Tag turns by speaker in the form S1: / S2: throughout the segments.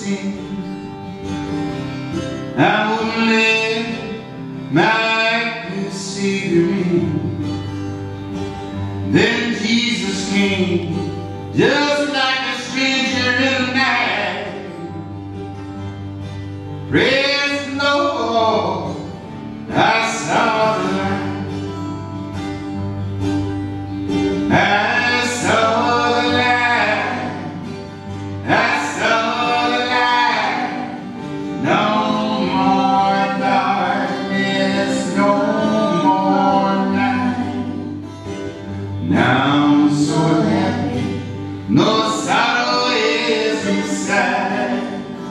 S1: sin. I wouldn't let my good Savior in. Then Jesus came, just like a stranger in the night. Praise the Lord, I saw the light. I saw the light. I saw the light. No more darkness, no more night. Now I'm so happy, no sorrow is inside.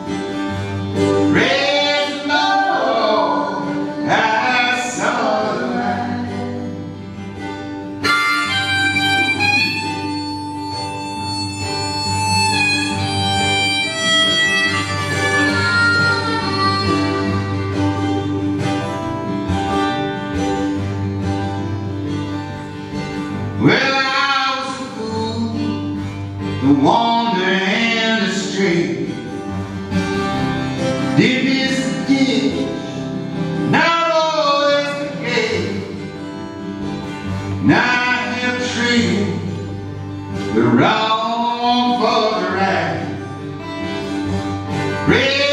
S1: Praise the Lord, I saw the light. Well, I was a fool, the wander and the stray. Did miss the ditch, not always the gate. Now I have traded the wrong for the right.